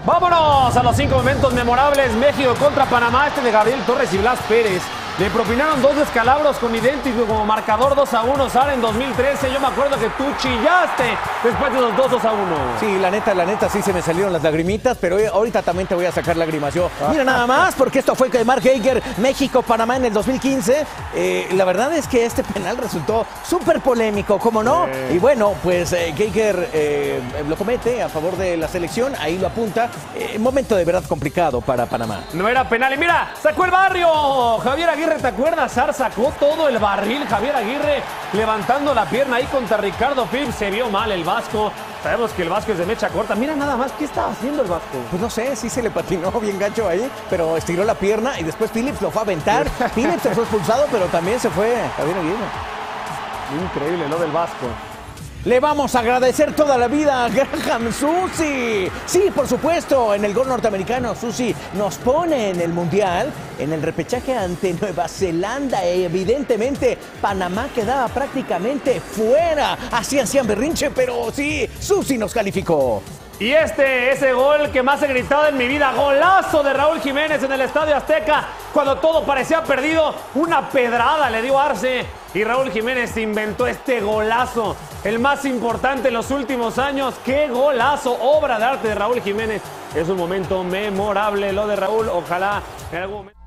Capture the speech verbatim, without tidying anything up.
Vámonos a los cinco momentos memorables. México contra Panamá, este de Gabriel Torres y Blas Pérez. Le propinaron dos descalabros con idéntico como marcador dos a uno. Sara en dos mil trece. Yo me acuerdo que tú chillaste después de los dos a uno. Sí, la neta, la neta, sí se me salieron las lagrimitas, pero ahorita también te voy a sacar lágrimas yo. Mira nada más, porque esto fue que Mark Geiger, México-Panamá en el dos mil quince. Eh, la verdad es que este penal resultó súper polémico, ¿cómo no? Sí. Y bueno, pues eh, Geiger eh, lo comete a favor de la selección, ahí lo apunta. Eh, momento de verdad complicado para Panamá. No era penal. Y mira, sacó el barrio. Javier Aguirre, ¿te acuerdas? Sar sacó todo el barril. Javier Aguirre levantando la pierna ahí contra Ricardo Phillips. Se vio mal el Vasco. Sabemos que el Vasco es de mecha corta. Mira nada más, ¿qué estaba haciendo el Vasco? Pues no sé, sí se le patinó bien gacho ahí, pero estiró la pierna y después Phillips lo fue a aventar. Phillips se fue expulsado, pero también se fue Javier Aguirre. Increíble lo del Vasco. Le vamos a agradecer toda la vida a Graham Zusi. Sí, por supuesto, en el gol norteamericano, Zusi nos pone en el Mundial, en el repechaje ante Nueva Zelanda. E evidentemente, Panamá quedaba prácticamente fuera. Así hacían berrinche, pero sí, Zusi nos calificó. Y este, ese gol que más he gritado en mi vida, golazo de Raúl Jiménez en el Estadio Azteca, cuando todo parecía perdido, una pedrada le dio Arce y Raúl Jiménez inventó este golazo, el más importante en los últimos años. ¡Qué golazo! Obra de arte de Raúl Jiménez. Es un momento memorable lo de Raúl, ojalá en algún momento...